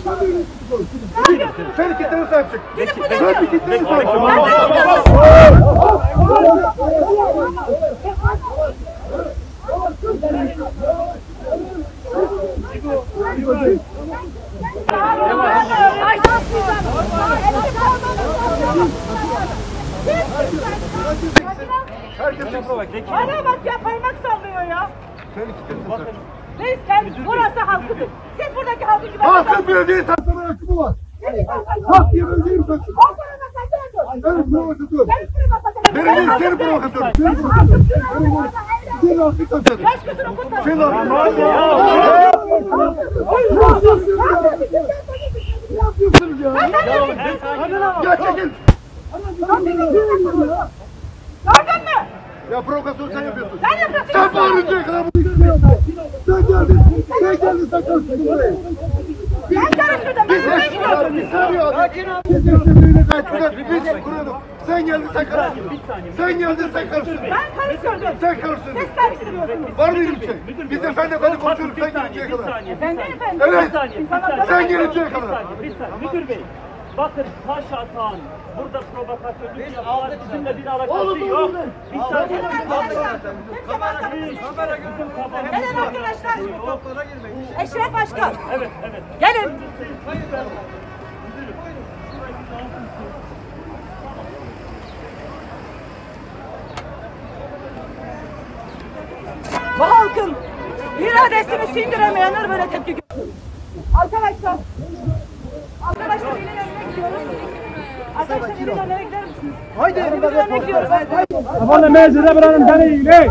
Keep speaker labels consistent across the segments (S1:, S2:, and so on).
S1: Sen kitlene sahip çık.
S2: Sen
S1: kitlene sahip çık.
S2: Bana bak ya, parmak sallıyor ya. Reis gel, burası halkıdır. Siz buradaki halkı gibi...
S1: Halkın belediye tasarı hakkı var. Halk diye belediye mi tasarı? Ben provokatörüm. Benim seni provokatörüm. Senin halkı tasarı. Senin halkı tasarı. Ne yapıyorsunuz ya? Ya çekil.
S2: Gördün mü?
S1: Ya provokasyon sen yapıyorsun.
S2: Sen yapıyorsun.
S1: Sen bağırıncaya kadar bu sen geldin. Sen geldin, sen karıştırdın burayı.
S2: Ben karıştırdım. Ben buraya gidiyorum.
S1: Sen geldin, sen karıştırdın. Sen geldin, sen karıştırdın.
S2: Ben karıştırdım.
S1: Sen karıştırdın.
S2: Siz karıştırıyorsunuz.
S1: Var mıydı bir şey? Biz efendi konuşuyoruz, sen gelinceye kadar.
S2: Efendim efendim.
S1: Evet,
S2: İnsanlar-
S1: sen gelinceye kadar.
S3: Bir saniye. Müdür bey, bakın taş atan burada provokatörlük yapar, bizimle bir alakası yok. Bir saniye.
S2: Gelin arkadaşlar. Eşref Başkan.
S3: Evet, evet.
S2: Gelin. Bu halkın iradesini sindiremeyenler böyle tepki görüyor. Arkadaşlar. Arkadaşlar elin önüne gidiyoruz. Arkadaşlar elin önüne gider misiniz? Haydi. Elin önüne gidiyoruz.
S4: Efendim meclise bırakın seni iyi.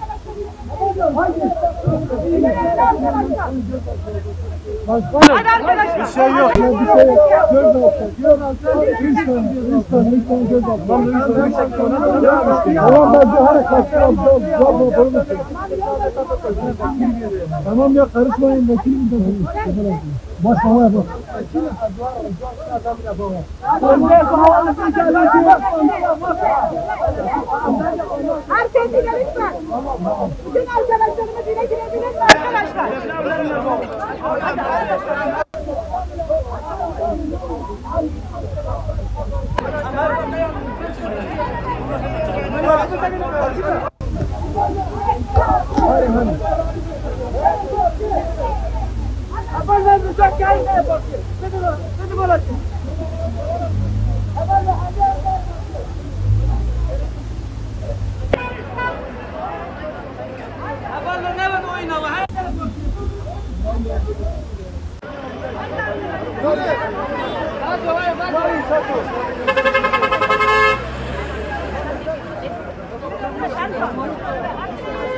S2: Hadi arkadaşlar.
S4: Bir şey yok. Bir şey yok. Göz altı. Göz altı. Lütfen göz altı. Tamam ben bir harekatlar alacağım. Tamam ya, karışmayın. Vekilim de başlama yapalım.
S2: Herkes dile lütfen. Bütün arkadaşlarımı dile girebilir mi arkadaşlar? Haberler müzak gelmeye bakıyor. Hadi bana. Haberler ne var oynama?
S1: Hadi.